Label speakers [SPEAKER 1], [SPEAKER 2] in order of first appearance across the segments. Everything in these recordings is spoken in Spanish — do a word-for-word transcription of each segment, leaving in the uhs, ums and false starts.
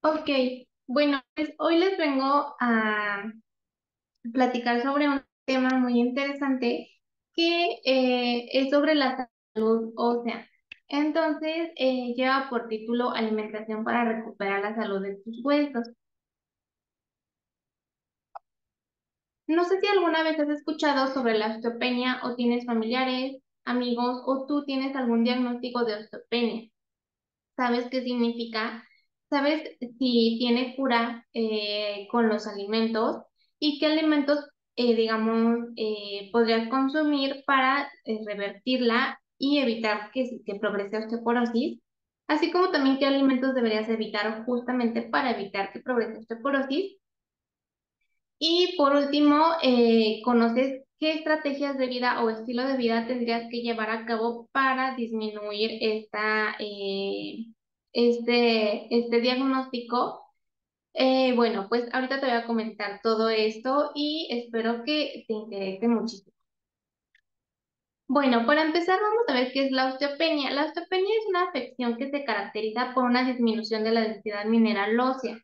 [SPEAKER 1] Ok, bueno, pues hoy les vengo a platicar sobre un tema muy interesante que eh, es sobre la salud ósea. Entonces, eh, lleva por título Alimentación para recuperar la salud de tus huesos. No sé si alguna vez has escuchado sobre la osteopenia o tienes familiares, amigos o tú tienes algún diagnóstico de osteopenia. ¿Sabes qué significa? ¿Sabes si tiene cura eh, con los alimentos y qué alimentos, eh, digamos, eh, podrías consumir para eh, revertirla y evitar que, que progrese osteoporosis? Así como también qué alimentos deberías evitar justamente para evitar que progrese osteoporosis. Y por último, eh, ¿conoces qué estrategias de vida o estilo de vida tendrías que llevar a cabo para disminuir esta, eh, este, este diagnóstico? Eh, bueno, pues ahorita te voy a comentar todo esto y espero que te interese muchísimo. Bueno, para empezar vamos a ver qué es la osteopenia. La osteopenia es una afección que se caracteriza por una disminución de la densidad mineral ósea.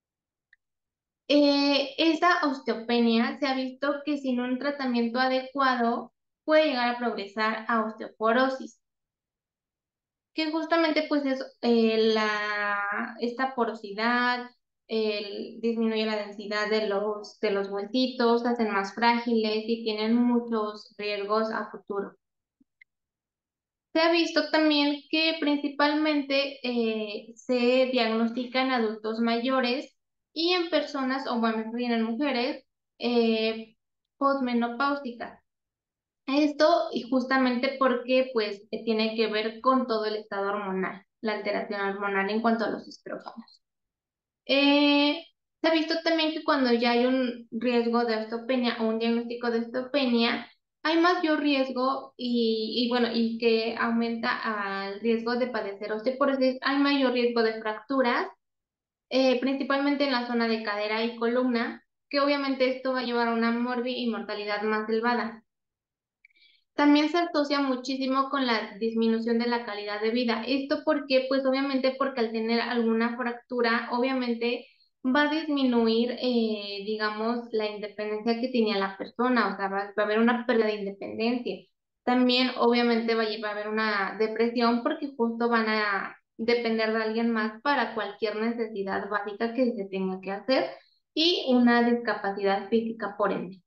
[SPEAKER 1] Eh, esta osteopenia se ha visto que sin un tratamiento adecuado puede llegar a progresar a osteoporosis, que justamente pues es eh, la, esta porosidad, el- disminuye la densidad de los, de los huesitos, se hacen más frágiles y tienen muchos riesgos a futuro. Se ha visto también que principalmente eh, se diagnostica en adultos mayores y en personas, o bueno, más bien en mujeres, eh, posmenopáusicas. Esto y justamente porque pues eh, tiene que ver con todo el estado hormonal, la alteración hormonal en cuanto a los estrógenos. Eh, Se ha visto también que cuando ya hay un riesgo de osteopenia o un diagnóstico de osteopenia, hay mayor riesgo y, y bueno, y que aumenta al riesgo de padecer osteoporosis, hay mayor riesgo de fracturas, eh, principalmente en la zona de cadera y columna, que obviamente esto va a llevar a una morbi y mortalidad más elevada. También se asocia muchísimo con la disminución de la calidad de vida. ¿Esto por qué? Pues obviamente porque al tener alguna fractura, obviamente va a disminuir, eh, digamos, la independencia que tenía la persona, o sea, va, va a haber una pérdida de independencia. También obviamente va a llevar a haber una depresión porque justo van a depender de alguien más para cualquier necesidad básica que se tenga que hacer y una discapacidad física por ende.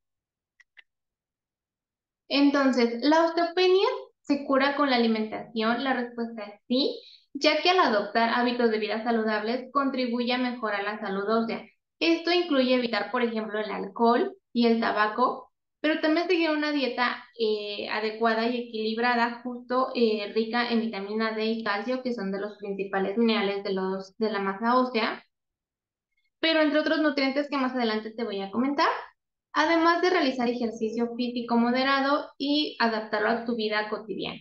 [SPEAKER 1] Entonces, ¿la osteopenia se cura con la alimentación? La respuesta es sí, ya que al adoptar hábitos de vida saludables contribuye a mejorar la salud ósea. Esto incluye evitar, por ejemplo, el alcohol y el tabaco, pero también seguir una dieta eh, adecuada y equilibrada, justo eh, rica en vitamina D y calcio, que son de los principales minerales de los, de la masa ósea, pero entre otros nutrientes que más adelante te voy a comentar, además de realizar ejercicio físico moderado y adaptarlo a tu vida cotidiana.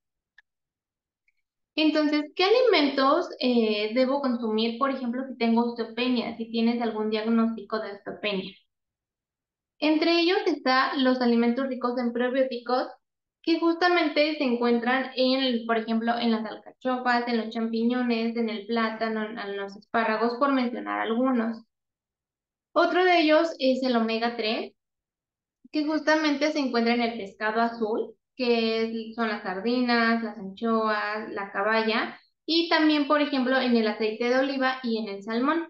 [SPEAKER 1] Entonces, ¿qué alimentos eh, debo consumir, por ejemplo, si tengo osteopenia, si tienes algún diagnóstico de osteopenia? Entre ellos están los alimentos ricos en probióticos, que justamente se encuentran en, por ejemplo, en las alcachofas, en los champiñones, en el plátano, en los espárragos, por mencionar algunos. Otro de ellos es el omega tres, que justamente se encuentra en el pescado azul, que es- son las sardinas, las anchoas, la caballa, y también, por ejemplo, en el aceite de oliva y en el salmón.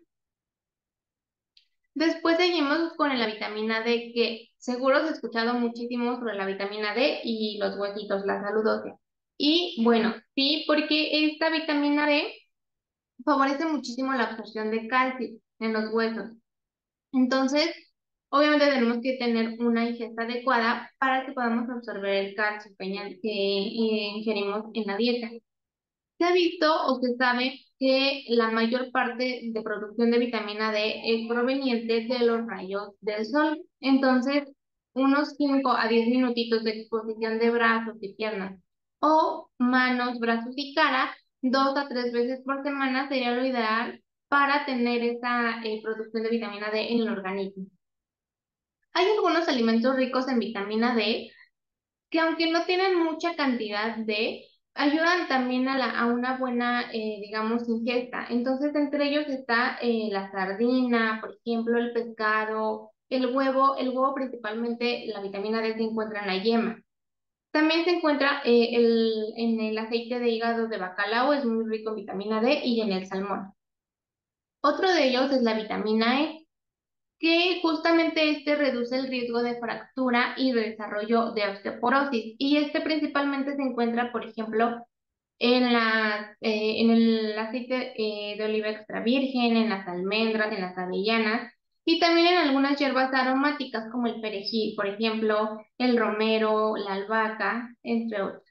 [SPEAKER 1] Después seguimos con la vitamina D, que seguro has escuchado muchísimo sobre la vitamina D y los huesitos, la salud ósea. Y bueno, sí, porque esta vitamina D favorece muchísimo la absorción de calcio en los huesos. Entonces, obviamente tenemos que tener una ingesta adecuada para que podamos absorber el calcio que añade- que, eh, ingerimos en la dieta. Se ha visto o se sabe que la mayor parte de producción de vitamina D es proveniente de los rayos del sol. Entonces, unos cinco a diez minutitos de exposición de brazos y piernas o manos, brazos y cara, dos a tres veces por semana sería lo ideal para tener esa eh, producción de vitamina D en el organismo. Hay algunos alimentos ricos en vitamina D que aunque no tienen mucha cantidad de, ayudan también a, la, a una buena, eh, digamos, ingesta. Entonces, entre ellos está eh, la sardina, por ejemplo, el pescado, el huevo. El huevo principalmente, la vitamina D se encuentra en la yema. También se encuentra eh, el, en el aceite de hígado de bacalao, es muy rico en vitamina D, y en el salmón. Otro de ellos es la vitamina E, que justamente este reduce el riesgo de fractura y de desarrollo de osteoporosis. Y este principalmente se encuentra, por ejemplo, en, la, eh, en el aceite eh, de oliva extra virgen, en las almendras, en las avellanas y también en algunas hierbas aromáticas como el perejil, por ejemplo, el romero, la albahaca, entre otros.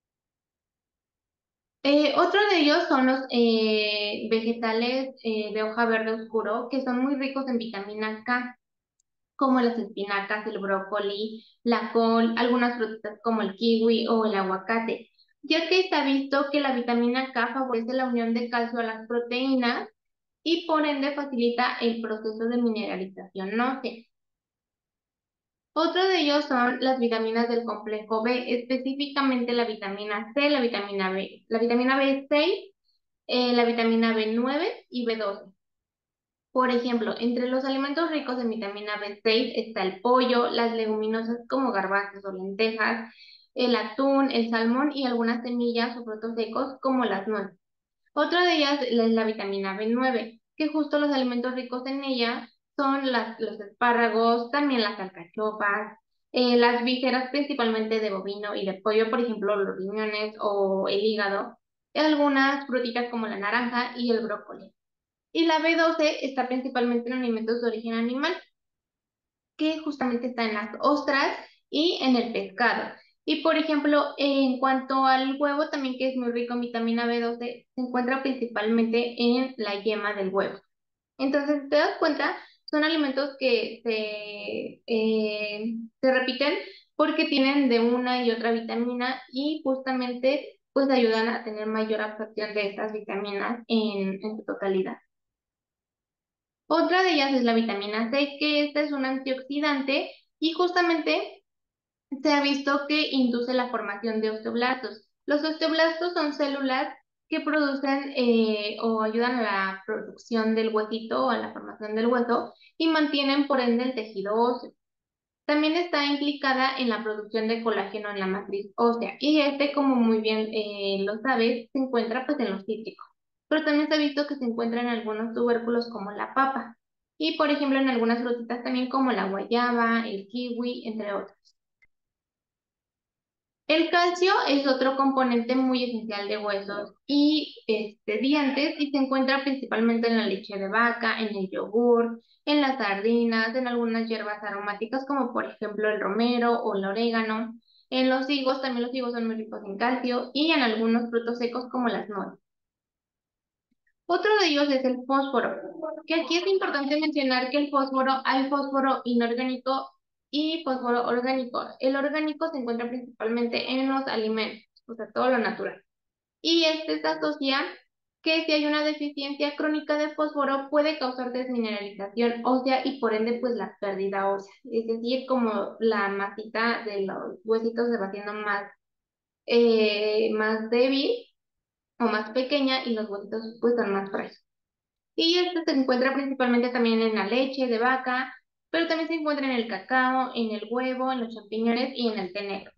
[SPEAKER 1] Eh, otro de ellos son los eh, vegetales eh, de hoja verde oscuro, que son muy ricos en vitamina K, como las espinacas, el brócoli, la col, algunas frutas como el kiwi o el aguacate, ya que está visto que la vitamina K favorece la unión de calcio a las proteínas y por ende facilita el proceso de mineralización ósea. Otro de ellos son las vitaminas del complejo B, específicamente la vitamina C, la vitamina B, la vitamina B seis, eh, la vitamina B nueve y B doce. Por ejemplo, entre los alimentos ricos en vitamina B seis está el pollo, las leguminosas como garbanzos o lentejas, el atún, el salmón y algunas semillas o frutos secos como las nueces. Otra de ellas es la vitamina B nueve, que justo los alimentos ricos en ella son las, los espárragos, también las alcachofas, eh, las vísceras principalmente de bovino y de pollo, por ejemplo, los riñones o el hígado, y algunas frutitas como la naranja y el brócoli. Y la B doce está principalmente en alimentos de origen animal, que justamente está en las ostras y en el pescado. Y por ejemplo, en cuanto al huevo, también que es muy rico en vitamina B doce, se encuentra principalmente en la yema del huevo. Entonces, si te das cuenta, son alimentos que se, eh, se repiten porque tienen de una y otra vitamina y justamente pues ayudan a tener mayor absorción de estas vitaminas en, en su totalidad. Otra de ellas es la vitamina C, que esta es un antioxidante y justamente se ha visto que induce la formación de osteoblastos. Los osteoblastos son células que producen eh, o ayudan a la producción del huesito o a la formación del hueso y mantienen por ende el tejido óseo. También está implicada en la producción de colágeno en la matriz ósea y este, como muy bien eh, lo sabes, se encuentra pues en los cítricos. Pero también se ha visto que se encuentra en algunos tubérculos como la papa y por ejemplo en algunas frutitas también como la guayaba, el kiwi, entre otros. El calcio es otro componente muy esencial de huesos y este, dientes y se encuentra principalmente en la leche de vaca, en el yogur, en las sardinas, en algunas hierbas aromáticas como por ejemplo el romero o el orégano. En los higos, también los higos son muy ricos en calcio y en algunos frutos secos como las nueces. Otro de ellos es el fósforo, que aquí es importante mencionar que el fósforo, hay fósforo inorgánico y fósforo orgánico. El orgánico se encuentra principalmente en los alimentos, o sea, todo lo natural. Y este se asocia que si hay una deficiencia crónica de fósforo puede causar desmineralización ósea y por ende pues la pérdida ósea. Es decir, como la masita de los huesitos se va haciendo más, eh, más débil o más pequeña y los huesitos pues son más frágiles. Y este se encuentra principalmente también en la leche de vaca, pero también se encuentra en el cacao, en el huevo, en los champiñones y en el té negro.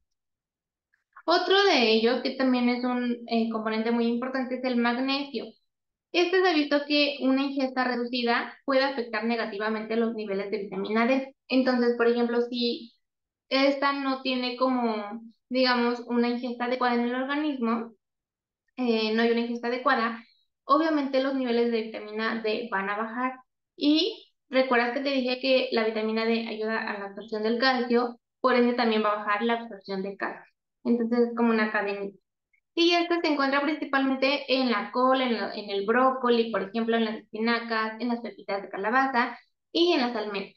[SPEAKER 1] Otro de ellos, que también es un eh, componente muy importante, es el magnesio. Este se ha visto que una ingesta reducida puede afectar negativamente los niveles de vitamina D. Entonces, por ejemplo, si esta no tiene como, digamos, una ingesta adecuada en el organismo, eh, no hay una ingesta adecuada, obviamente los niveles de vitamina D van a bajar. Y recuerdas que te dije que la vitamina D ayuda a la absorción del calcio, por ende también va a bajar la absorción de calcio. Entonces es como una cadenita. Y este se encuentra principalmente en la col, en, lo- en el brócoli, por ejemplo, en las espinacas, en las pepitas de calabaza y en las almendras.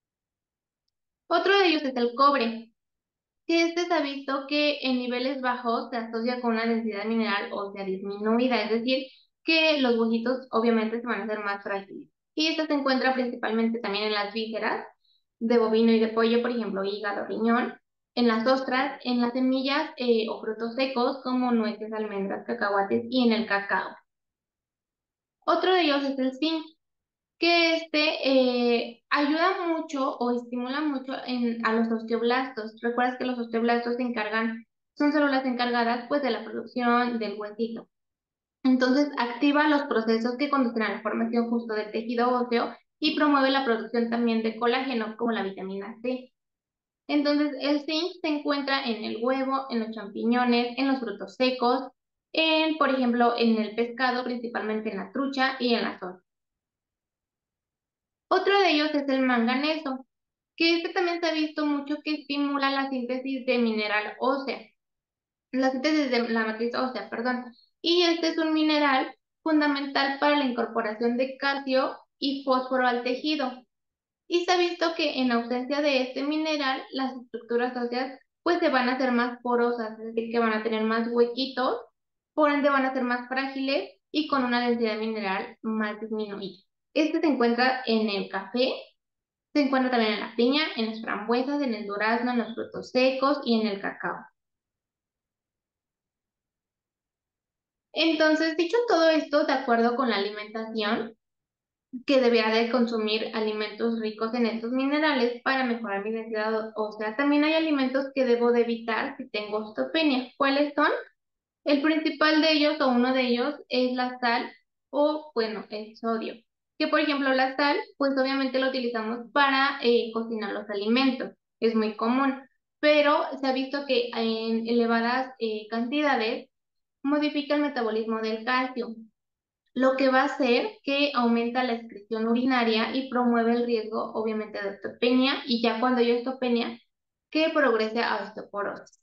[SPEAKER 1] Otro de ellos es el cobre, que este se ha visto que en niveles bajos se asocia con una densidad mineral ósea disminuida, es decir, que los huesitos obviamente se van a hacer más frágiles. Y este se encuentra principalmente también en las vísceras de bovino y de pollo, por ejemplo, hígado, riñón. en las ostras, en las semillas eh, o frutos secos como nueces, almendras, cacahuates y en el cacao. Otro de ellos es el zinc, que este eh, ayuda mucho o estimula mucho en, a los osteoblastos. Recuerdas que los osteoblastos se encargan, son células encargadas pues de la producción del huesito. Entonces activa los procesos que conducen a la formación justo del tejido óseo y promueve la producción también de colágeno como la vitamina C. Entonces el zinc se encuentra en el huevo, en los champiñones, en los frutos secos, en, por ejemplo, en el pescado, principalmente en la trucha y en la soja. Otro de ellos es el manganeso, que este también se ha visto mucho que estimula la síntesis de mineral ósea, la síntesis de la matriz ósea, perdón. Y este es un mineral fundamental para la incorporación de calcio y fósforo al tejido. Y se ha visto que en ausencia de este mineral, las estructuras óseas pues se van a hacer más porosas, es decir, que van a tener más huequitos, por ende van a ser más frágiles y con una densidad mineral más disminuida. Este se encuentra en el café, se encuentra también en la piña, en las frambuesas, en el durazno, en los frutos secos y en el cacao. Entonces, dicho todo esto, de acuerdo con la alimentación, que debería de consumir alimentos ricos en estos minerales para mejorar mi densidad ósea. También hay alimentos que debo de evitar si tengo osteopenia. ¿Cuáles son? El principal de ellos o uno de ellos es la sal o, bueno, el sodio. Que por ejemplo la sal, pues obviamente lo utilizamos para eh, cocinar los alimentos. Es muy común, pero se ha visto que en elevadas eh, cantidades modifica el metabolismo del calcio, lo que va a hacer que aumenta la excreción urinaria y promueve el riesgo, obviamente, de osteopenia, y ya cuando hay osteopenia, que progrese a osteoporosis.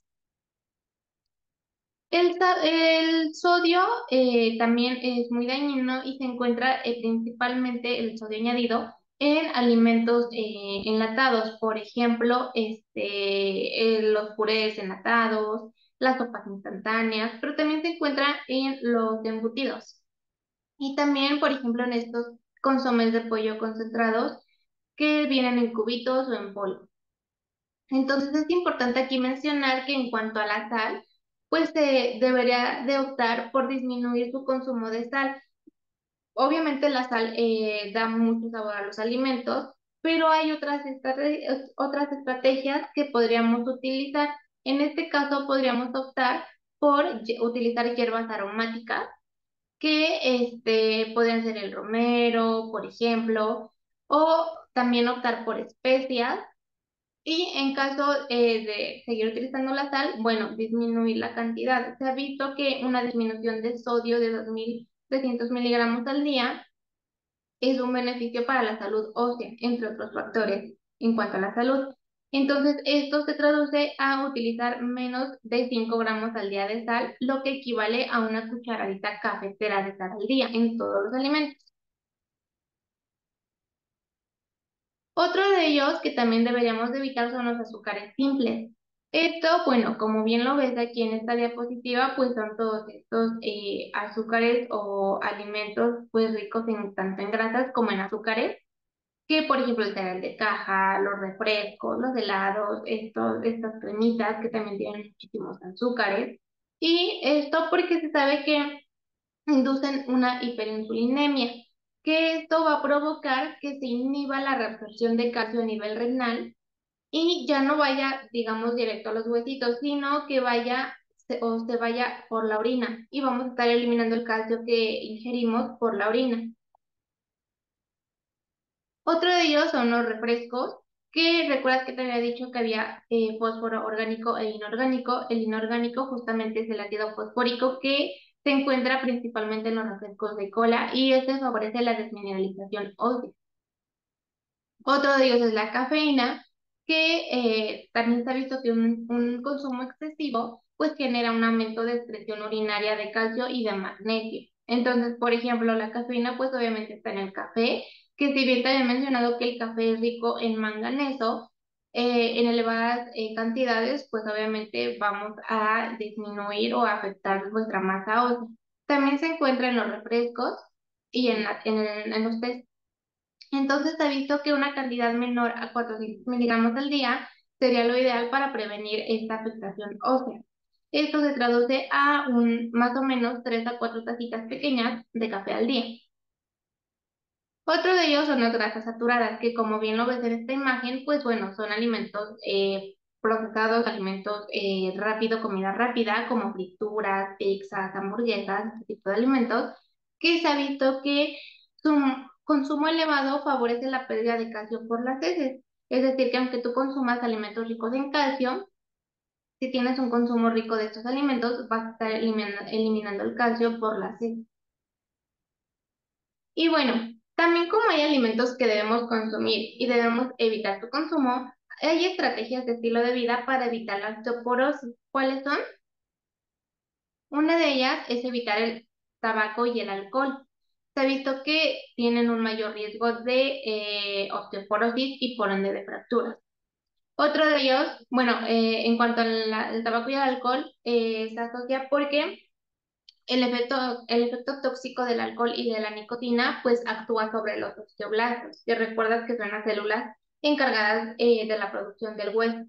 [SPEAKER 1] El, sa- el sodio eh, también es muy dañino y se encuentra eh, principalmente el sodio añadido en alimentos eh, enlatados, por ejemplo, este, eh, los purés enlatados, las sopas instantáneas, pero también se encuentra en los embutidos. Y también, por ejemplo, en estos consomés de pollo concentrados que vienen en cubitos o en polvo. Entonces es importante aquí mencionar que en cuanto a la sal, pues se debería de optar por disminuir su consumo de sal. Obviamente la sal eh, da mucho sabor a los alimentos, pero hay otras, estrate- otras estrategias que podríamos utilizar. En este caso podríamos optar por ye- utilizar hierbas aromáticas que este, podrían ser el romero, por ejemplo, o también optar por especias. Y en caso eh, de seguir utilizando la sal, bueno, disminuir la cantidad. Se ha visto que una disminución de sodio de dos mil trescientos miligramos al día es un beneficio para la salud ósea, entre otros factores en cuanto a la salud. Entonces, esto se traduce a utilizar menos de cinco gramos al día de sal, lo que equivale a una cucharadita cafetera de sal al día en todos los alimentos. Otro de ellos que también deberíamos de evitar son los azúcares simples. Esto, bueno, como bien lo ves aquí en esta diapositiva, pues son todos estos eh, azúcares o alimentos pues ricos en tanto en grasas como en azúcares, que por ejemplo el cereal de caja, los refrescos, los helados, estos, estas cremitas que también tienen muchísimos azúcares. Y esto porque se sabe que inducen una hiperinsulinemia, que esto va a provocar que se inhiba la reabsorción de calcio a nivel renal y ya no vaya, digamos, directo a los huesitos, sino que vaya se- o se vaya por la orina y vamos a estar eliminando el calcio que ingerimos por la orina. Otro de ellos son los refrescos, que recuerdas que te había dicho que había eh, fósforo orgánico e inorgánico. El inorgánico justamente es el ácido fosfórico que se encuentra principalmente en los refrescos de cola y este favorece la desmineralización ósea. Otro de ellos es la cafeína, que eh, también se ha visto que un, un consumo excesivo pues genera un aumento de excreción urinaria de calcio y de magnesio. Entonces, por ejemplo, la cafeína pues obviamente está en el café, que si bien te había mencionado que el café es rico en manganeso, eh, en elevadas eh, cantidades pues obviamente vamos a disminuir o a afectar nuestra masa ósea. También se encuentra en los refrescos y en, la- en, el- en los tés. Entonces se ha visto que una cantidad menor a cuatrocientos miligramos al día sería lo ideal para prevenir esta afectación ósea. Esto se traduce a un más o menos tres a cuatro tacitas pequeñas de café al día. Otro de ellos son las grasas saturadas, que como bien lo ves en esta imagen, pues bueno, son alimentos eh, procesados, alimentos eh, rápido, comida rápida, como frituras, pizzas, hamburguesas, este tipo de alimentos, que se ha visto que su consumo elevado favorece la pérdida de calcio por las heces. Es decir, que aunque tú consumas alimentos ricos en calcio, si tienes un consumo rico de estos alimentos, vas a estar elimina- eliminando el calcio por las heces. Y bueno, también como hay alimentos que debemos consumir y debemos evitar su consumo, hay estrategias de estilo de vida para evitar la osteoporosis. ¿Cuáles son? Una de ellas es evitar el tabaco y el alcohol. Se ha visto que tienen un mayor riesgo de eh, osteoporosis y por ende de fracturas. Otro de ellos, bueno, eh, en cuanto al al tabaco y al alcohol, eh, se asocia porque el efecto, el efecto tóxico del alcohol y de la nicotina pues actúa sobre los osteoblastos, que recuerdas que son las células encargadas eh, de la producción del hueso.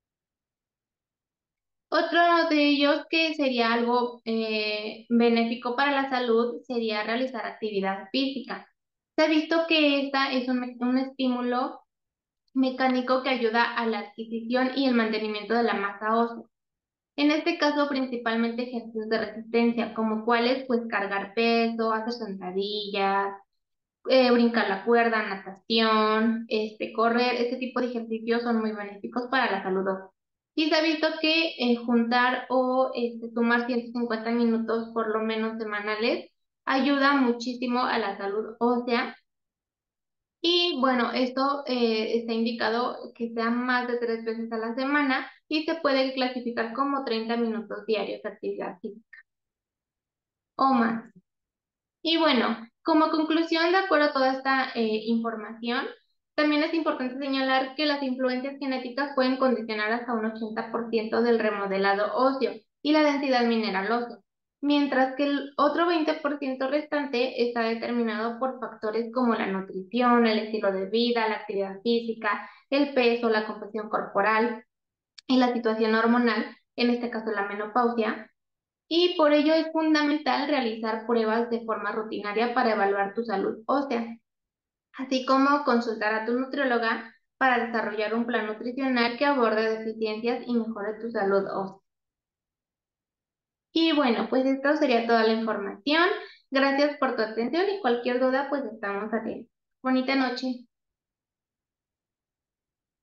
[SPEAKER 1] Otro de ellos que sería algo eh, benéfico para la salud sería realizar actividad física. Se ha visto que esta es un, un estímulo mecánico que ayuda a la adquisición y el mantenimiento de la masa ósea. En este caso, principalmente ejercicios de resistencia, como cuáles, pues cargar peso, hacer sentadillas, eh, brincar la cuerda, natación, este, correr, este tipo de ejercicios son muy benéficos para la salud ósea. Y se ha visto que eh, juntar o este, sumar ciento cincuenta minutos por lo menos semanales ayuda muchísimo a la salud ósea. Y bueno, esto eh, está indicado que sea más de tres veces a la semana y se puede clasificar como treinta minutos diarios de actividad física o más. Y bueno, como conclusión, de acuerdo a toda esta eh, información, también es importante señalar que las influencias genéticas pueden condicionar hasta un ochenta por ciento del remodelado óseo y la densidad mineral ósea, mientras que el otro veinte por ciento restante está determinado por factores como la nutrición, el estilo de vida, la actividad física, el peso, la composición corporal y la situación hormonal, en este caso la menopausia, y por ello es fundamental realizar pruebas de forma rutinaria para evaluar tu salud ósea, así como consultar a tu nutrióloga para desarrollar un plan nutricional que aborde deficiencias y mejore tu salud ósea. Y bueno, pues esto sería toda la información. Gracias por tu atención y cualquier duda, pues estamos atentos. Bonita noche.